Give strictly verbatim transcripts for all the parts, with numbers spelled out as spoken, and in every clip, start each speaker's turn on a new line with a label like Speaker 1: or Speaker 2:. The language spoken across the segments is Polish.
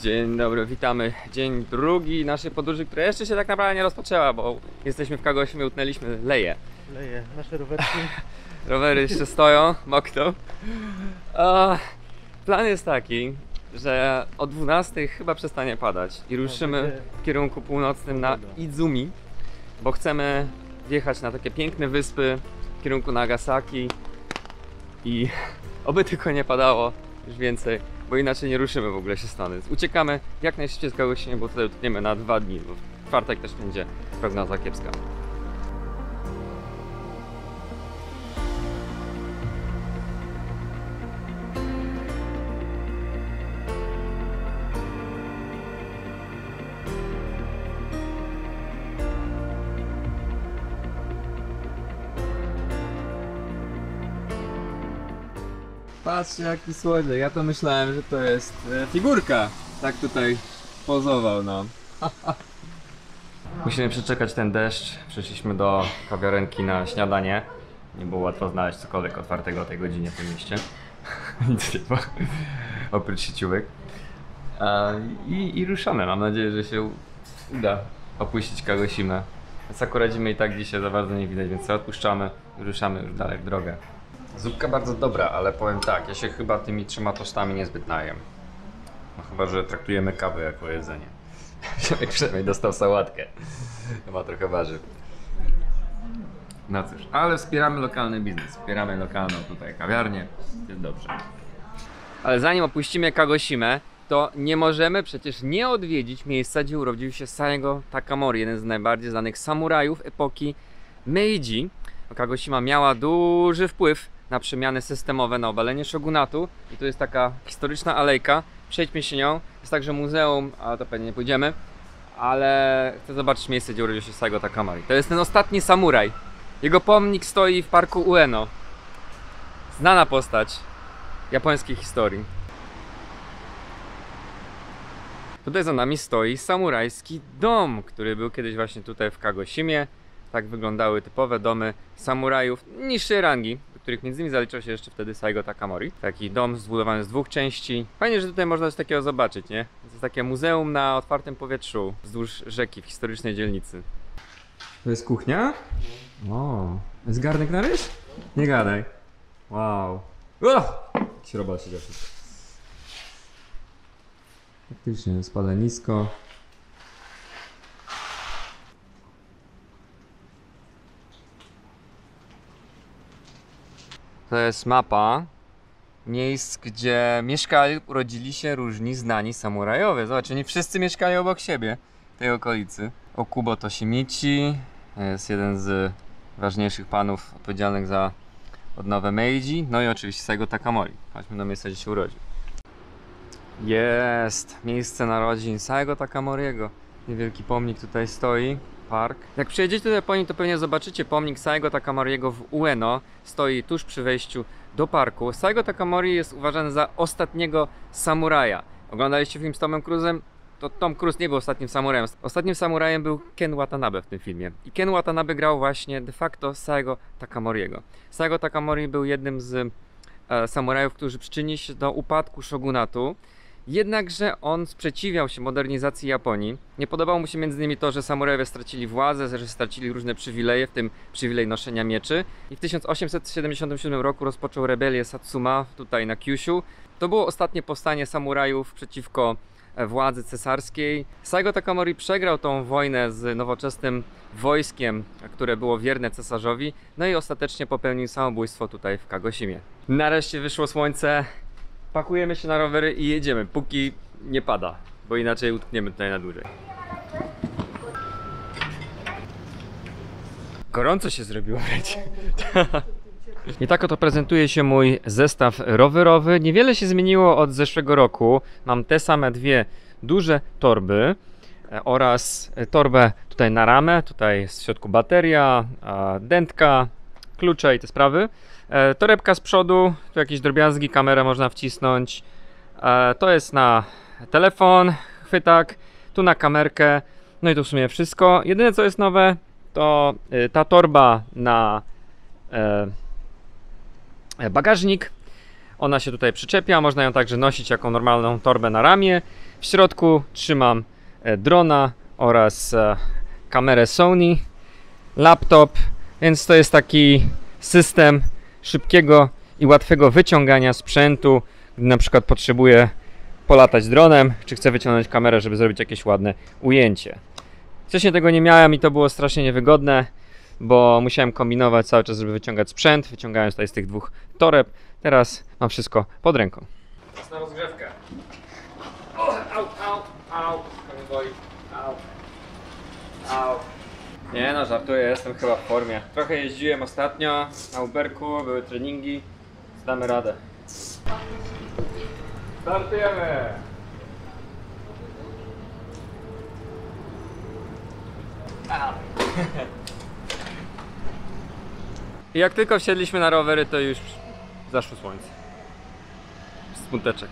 Speaker 1: Dzień dobry, witamy. Dzień drugi naszej podróży, która jeszcze się tak naprawdę nie rozpoczęła, bo jesteśmy w Kagoshimie, utknęliśmy leje.
Speaker 2: Leje, nasze rowerki.
Speaker 1: Rowery jeszcze stoją, mokną. A plan jest taki, że o dwunastej chyba przestanie padać i ruszymy w kierunku północnym na Izumi, bo chcemy wjechać na takie piękne wyspy w kierunku Nagasaki i oby tylko nie padało już więcej, bo inaczej nie ruszymy w ogóle się stąd. Więc uciekamy jak najszybciej z Kagoshimy, bo tutaj utkniemy na dwa dni, bo w czwartek też będzie prognoza kiepska. Patrzcie jaki słodziak, ja to myślałem, że to jest e, figurka. Tak tutaj pozował nam. Musimy przeczekać ten deszcz. Przyszliśmy do kawiarenki na śniadanie. Nie było łatwo znaleźć cokolwiek otwartego o tej godzinie w tym mieście. Nic nie ma. Oprócz sieciówek. E, i, I ruszamy. Mam nadzieję, że się uda opuścić Kagoshimę. Więc akurat zimy i tak dzisiaj za bardzo nie widać, więc odpuszczamy i ruszamy już dalej w drogę. Zupka bardzo dobra, ale powiem tak, ja się chyba tymi trzema tostami niezbyt najem. No chyba, że traktujemy kawę jako jedzenie. Ziomek przynajmniej dostał sałatkę. To ma trochę warzyw. No cóż, ale wspieramy lokalny biznes, wspieramy lokalną tutaj kawiarnię, jest dobrze. Ale zanim opuścimy Kagoshimę, to nie możemy przecież nie odwiedzić miejsca, gdzie urodził się Saego Takamori, jeden z najbardziej znanych samurajów epoki Meiji. Kagoshima miała duży wpływ na przemiany systemowe, na obalenie shogunatu i tu jest taka historyczna alejka, przejdźmy się nią, jest także muzeum, ale to pewnie nie pójdziemy, ale chcę zobaczyć miejsce, gdzie urodził się Saego Takamori. To jest ten ostatni samuraj, jego pomnik stoi w parku Ueno, znana postać japońskiej historii. Tutaj za nami stoi samurajski dom, który był kiedyś właśnie tutaj w Kagoshimie. Tak wyglądały typowe domy samurajów niższej rangi, do których między innymi zaliczał się jeszcze wtedy Saego Takamori. Taki dom zbudowany z dwóch części. Fajnie, że tutaj można coś takiego zobaczyć, nie? To jest takie muzeum na otwartym powietrzu wzdłuż rzeki w historycznej dzielnicy. To jest kuchnia? O, jest garnek na ryż? Nie gadaj. Wow. Jakiś robot siedział wszystko. Faktycznie spada nisko. To jest mapa miejsc, gdzie mieszkali, urodzili się różni znani samurajowie. Zobaczcie, nie wszyscy mieszkali obok siebie w tej okolicy. Okubo Toshimichi jest jeden z ważniejszych panów odpowiedzialnych za odnowę Meiji. No i oczywiście Saego Takamori. Chodźmy do miejsca, gdzie się urodził. Jest miejsce narodzin Saego Takamoriego. Niewielki pomnik tutaj stoi. Park. Jak przyjedziecie do Japonii, to pewnie zobaczycie pomnik Saego Takamoriego w Ueno. Stoi tuż przy wejściu do parku. Saego Takamori jest uważany za ostatniego samuraja. Oglądaliście film z Tomem Cruise'em? To Tom Cruise nie był ostatnim samurajem. Ostatnim samurajem był Ken Watanabe w tym filmie. I Ken Watanabe grał właśnie de facto Saego Takamoriego. Saego Takamori był jednym z e, samurajów, którzy przyczynili się do upadku shogunatu. Jednakże on sprzeciwiał się modernizacji Japonii. Nie podobało mu się między innymi to, że samurajowie stracili władzę, że stracili różne przywileje, w tym przywilej noszenia mieczy. I w tysiąc osiemset siedemdziesiątym siódmym roku rozpoczął rebelię Satsuma tutaj na Kyushu. To było ostatnie powstanie samurajów przeciwko władzy cesarskiej. Saego Takamori przegrał tą wojnę z nowoczesnym wojskiem, które było wierne cesarzowi. No i ostatecznie popełnił samobójstwo tutaj w Kagoshimie. Nareszcie wyszło słońce. Pakujemy się na rowery i jedziemy, póki nie pada, bo inaczej utkniemy tutaj na dłużej. Gorąco się zrobiło wręcz. I tak oto prezentuje się mój zestaw rowerowy. Niewiele się zmieniło od zeszłego roku. Mam te same dwie duże torby oraz torbę tutaj na ramę. Tutaj jest w środku bateria, dętka, klucze i te sprawy. E, torebka z przodu, tu jakieś drobiazgi, kamerę można wcisnąć. E, to jest na telefon, chwytak, tu na kamerkę. No i to w sumie wszystko. Jedyne co jest nowe, to y, ta torba na y, bagażnik. Ona się tutaj przyczepia, można ją także nosić jako normalną torbę na ramię. W środku trzymam drona oraz kamerę Sony, laptop, więc to jest taki system szybkiego i łatwego wyciągania sprzętu, gdy na przykład potrzebuję polatać dronem, czy chcę wyciągnąć kamerę, żeby zrobić jakieś ładne ujęcie. Wcześniej tego nie miałem i to było strasznie niewygodne, bo musiałem kombinować cały czas, żeby wyciągać sprzęt. Wyciągałem tutaj z tych dwóch toreb. Teraz mam wszystko pod ręką. Czas na rozgrzewkę. O, au, au, au, to mnie boli. Au, au. Nie no, żartuję, jestem chyba w formie. Trochę jeździłem ostatnio na Uberku, były treningi. Damy radę. Startujemy! I jak tylko wsiedliśmy na rowery, to już zaszło słońce. Smuteczek.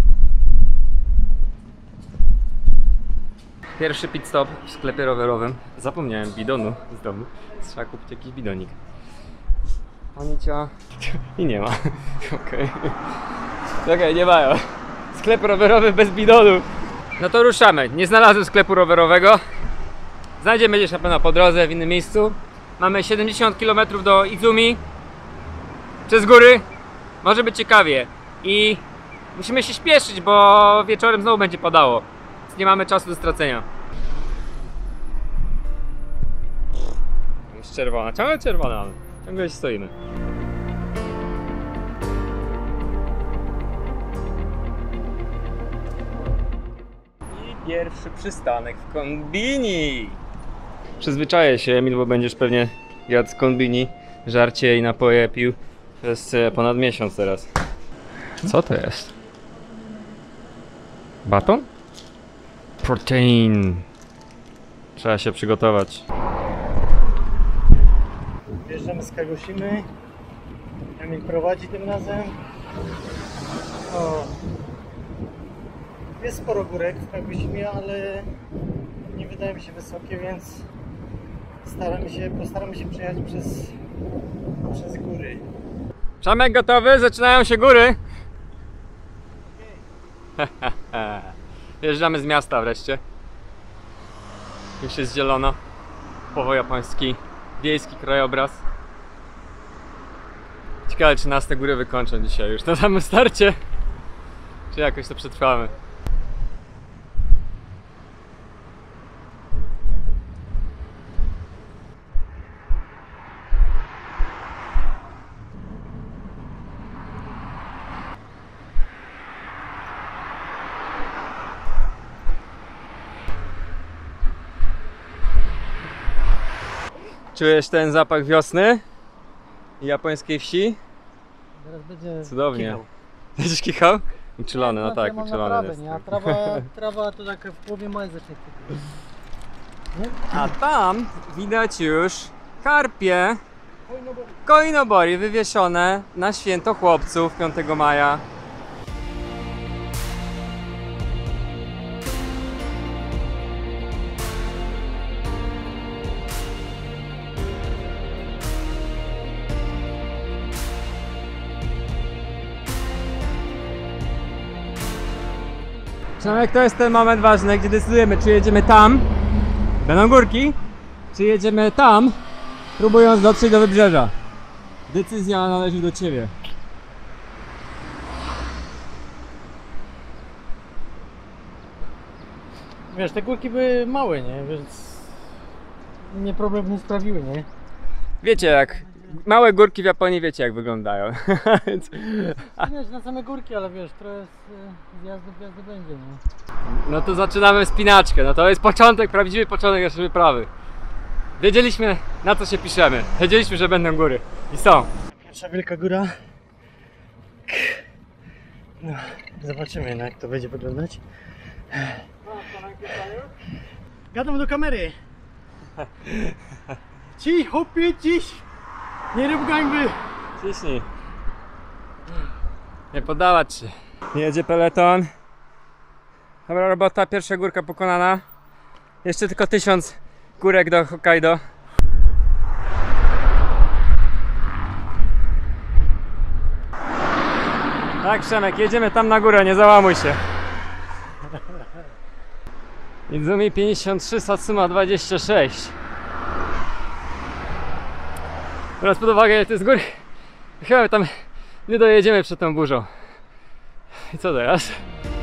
Speaker 1: Pierwszy pit stop w sklepie rowerowym. Zapomniałem bidonu z domu. Trzeba kupić jakiś bidonik. Onicia. I nie ma. Okej. Okay. Okej, nie mają. Sklep rowerowy bez bidonu. No to ruszamy. Nie znalazłem sklepu rowerowego. Znajdziemy gdzieś na pewno po drodze w innym miejscu. Mamy siedemdziesiąt kilometrów do Izumi. Przez góry. Może być ciekawie. I musimy się śpieszyć, bo wieczorem znowu będzie padało. Więc nie mamy czasu do stracenia. Jest czerwona. Ciągle czerwona. Ciągle stoimy. I pierwszy przystanek w kombini. Przyzwyczaję się, Emil, bo będziesz pewnie jadł z kombini, żarcie i napoje pił przez ponad miesiąc teraz. Co to jest? Baton? Protein. Trzeba się przygotować.
Speaker 2: Wjeżdżamy z Kagoshimy. Emil prowadzi tym razem. O. Jest sporo górek w Kagoshimie, ale nie wydaje mi się wysokie, więc staramy się, postaramy się przejechać przez, przez góry.
Speaker 1: Przemek gotowy? Zaczynają się góry. Okay. Wjeżdżamy z miasta wreszcie. Już jest zielono. Powo japoński, wiejski krajobraz. Ciekawe, czy nas te góry wykończą dzisiaj już na samym starcie, czy jakoś to przetrwamy. Czujesz ten zapach wiosny i japońskiej wsi?
Speaker 2: Teraz będzie
Speaker 1: cudownie.
Speaker 2: kichał.
Speaker 1: Będziesz kichał? Uczulony, no
Speaker 2: Ja
Speaker 1: tak,
Speaker 2: mam
Speaker 1: uczulony
Speaker 2: trawę,
Speaker 1: jest.
Speaker 2: nie? A trawa, trawa to tak w połowie maja zacznie kwitnąć.
Speaker 1: A tam widać już karpie
Speaker 2: Koinobori.
Speaker 1: koinobori wywieszone na święto chłopców piątego maja. Przemek, to jest ten moment ważny, gdzie decydujemy, czy jedziemy tam, będą górki, czy jedziemy tam, próbując dotrzeć do wybrzeża. Decyzja należy do ciebie.
Speaker 2: Wiesz, te górki były małe, nie? Więc nie problem nie sprawiły, nie?
Speaker 1: Wiecie jak, małe górki w Japonii wiecie jak wyglądają. Więc...
Speaker 2: Wiesz, na same górki, ale wiesz, trochę z zjazdu w jazdy będzie, nie?
Speaker 1: No to zaczynamy wspinaczkę, no to jest początek, prawdziwy początek naszej wyprawy. Wiedzieliśmy, na co się piszemy, wiedzieliśmy, że będą góry i są.
Speaker 2: Pierwsza wielka góra. No, zobaczymy, no, jak to będzie wyglądać. Gadam do kamery. Ci, hopie, ciś. Nie rób gańby.
Speaker 1: Ciśnij. Nie poddawać się. Jedzie peleton. Dobra robota, pierwsza górka pokonana. Jeszcze tylko tysiąc górek do Hokkaido. Tak, Przemek, jedziemy tam na górę, nie załamuj się. Izumi pięćdziesiąt trzy, Satsuma dwadzieścia sześć. Biorąc pod uwagę te z góry, chyba tam nie dojedziemy przed tą burzą. I co teraz?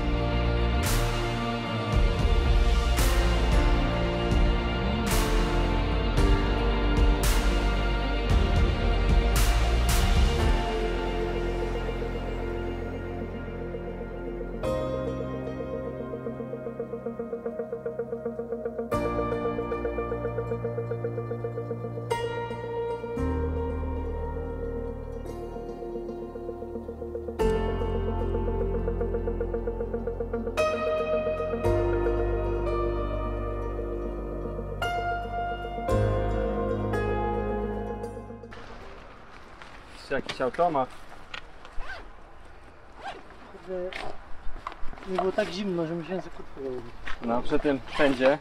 Speaker 1: Jakiś automat.
Speaker 2: Kurde, nie było tak zimno, że musiałem sobie kurtkę założyć.
Speaker 1: No przy tym pędzie.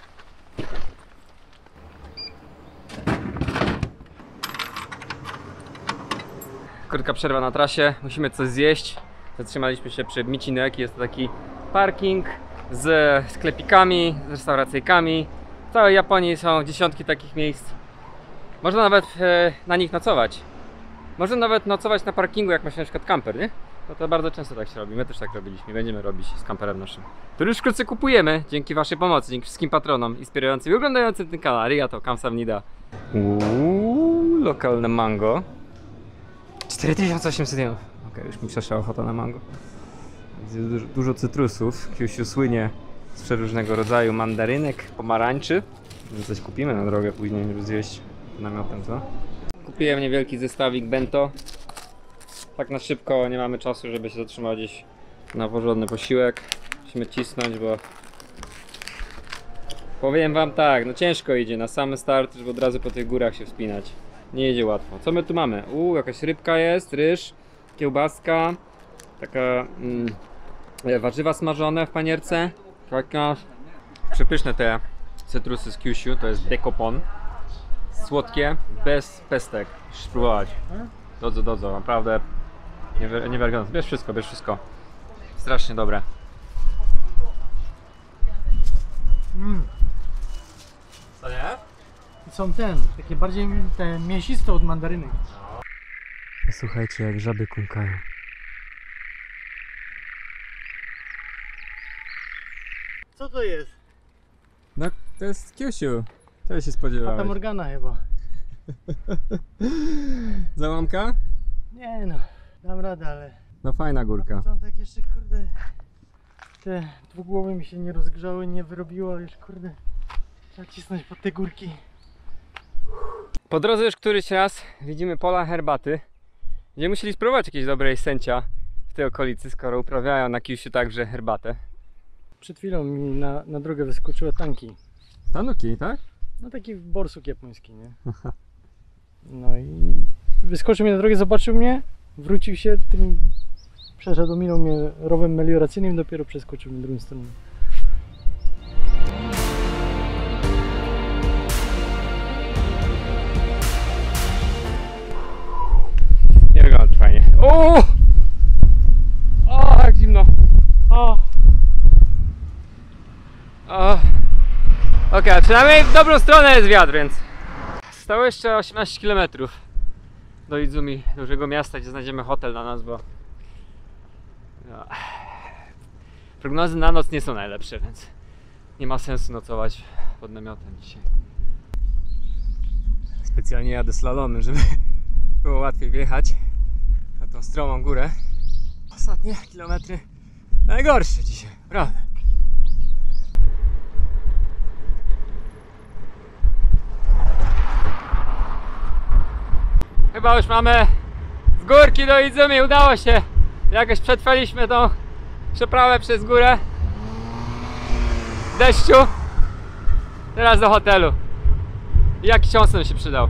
Speaker 1: Krótka przerwa na trasie, musimy coś zjeść. Zatrzymaliśmy się przy Michinek, jest to taki parking z sklepikami, z restauracyjkami. W całej Japonii są dziesiątki takich miejsc. Można nawet e, na nich nocować. Można nawet nocować na parkingu, jak ma się na przykład kamper, nie? No to bardzo często tak się robi, my też tak robiliśmy, będziemy robić z kamperem naszym, który już wkrótce kupujemy, dzięki waszej pomocy, dzięki wszystkim patronom inspirującym i oglądającym ten kanał. Arigato, kamsahamnida. Uuu, lokalne mango. cztery tysiące osiemset jenów. Okej, okay, już mi przeszła ochota na mango. Jest dużo, dużo cytrusów, Kyushu słynie z przeróżnego rodzaju mandarynek, pomarańczy. Więc coś kupimy na drogę później, żeby zjeść namiotem, co? Kupiłem niewielki zestawik bento. Tak na szybko, nie mamy czasu, żeby się zatrzymać gdzieś na porządny posiłek. Musimy cisnąć, bo powiem wam tak, no ciężko idzie na sam start, żeby od razu po tych górach się wspinać. Nie jedzie łatwo. Co my tu mamy? Uuu, jakaś rybka jest, ryż, kiełbaska, taka mm, warzywa smażone w panierce. Taka przepyszne te cytrusy z Kyushu, to jest dekopon. Słodkie, bez pestek. Musisz spróbować. Dodzo, dodzo, naprawdę niewiarygodne. Bierz wszystko, bierz wszystko. Strasznie dobre.
Speaker 2: Mm.
Speaker 1: Co nie?
Speaker 2: Są ten, takie bardziej te mięsiste od mandarynek.
Speaker 1: Słuchajcie, jak żaby kumkają.
Speaker 2: Co to jest?
Speaker 1: No, to jest Kyushu. Czego się spodziewałeś?
Speaker 2: Fata Morgana chyba.
Speaker 1: Załamka?
Speaker 2: Nie no, dam radę, ale
Speaker 1: No fajna
Speaker 2: na
Speaker 1: górka.
Speaker 2: początek jeszcze kurde te dwugłowy mi się nie rozgrzały, nie wyrobiło, ale już kurde trzeba cisnąć pod te górki.
Speaker 1: Po drodze już któryś raz widzimy pola herbaty. Będziemy musieli spróbować jakiejś dobrej sęcia w tej okolicy, skoro uprawiają na Kyushu także herbatę.
Speaker 2: Przed chwilą mi na, na drogę wyskoczyły tanki.
Speaker 1: Tanuki, tak?
Speaker 2: No taki borsuk japoński, nie? No i wyskoczył mi na drogę, zobaczył mnie, wrócił się, tym przeszedł, minął mnie rowem melioracyjnym, dopiero przeskoczył na drugą stronę.
Speaker 1: Nie wygląda to fajnie. O! O, jak zimno. O! O! Okej, okay, przynajmniej w dobrą stronę jest wiatr, więc zostało jeszcze osiemnaście kilometrów do Izumi, dużego miasta, gdzie znajdziemy hotel na nas, bo no, prognozy na noc nie są najlepsze, więc nie ma sensu nocować pod namiotem dzisiaj. Specjalnie jadę slalomem, żeby było łatwiej wjechać na tą stromą górę. Ostatnie kilometry najgorsze dzisiaj, prawda? Chyba już mamy z górki do Izumi, udało się. Jakoś przetrwaliśmy tą przeprawę przez górę w deszczu. Teraz do hotelu. I jaki książę się przydał.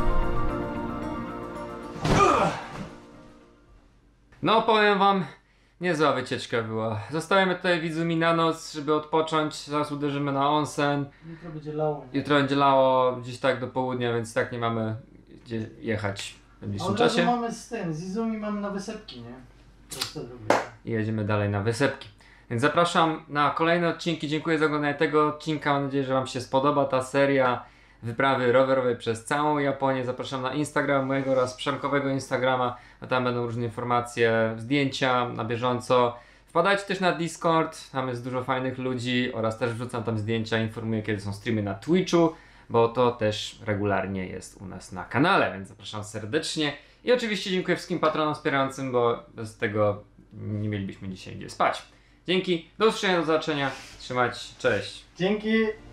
Speaker 1: No powiem wam, Niezła wycieczka była. Zostajemy tutaj w Izumi na noc, żeby odpocząć. Zaraz uderzymy na onsen.
Speaker 2: Jutro będzie lało. Nie?
Speaker 1: Jutro będzie lało gdzieś tak do południa, więc tak nie mamy gdzie jechać w
Speaker 2: A
Speaker 1: najbliższym
Speaker 2: od razu
Speaker 1: czasie.
Speaker 2: mamy z tym, z Izumi mamy na wysepki, nie? Proste drogi.
Speaker 1: I jedziemy dalej na wysepki. Więc zapraszam na kolejne odcinki. Dziękuję za oglądanie tego odcinka. Mam nadzieję, że Wam się spodoba ta seria wyprawy rowerowej przez całą Japonię. Zapraszam na Instagram mojego oraz Przemkowego Instagrama, bo tam będą różne informacje, zdjęcia na bieżąco. Wpadajcie też na Discord, tam jest dużo fajnych ludzi oraz też wrzucam tam zdjęcia, informuję kiedy są streamy na Twitchu, bo to też regularnie jest u nas na kanale, więc zapraszam serdecznie. I oczywiście dziękuję wszystkim patronom wspierającym, bo bez tego nie mielibyśmy dzisiaj gdzie spać. Dzięki, do usłyszenia, do zobaczenia, trzymać, cześć.
Speaker 2: Dzięki.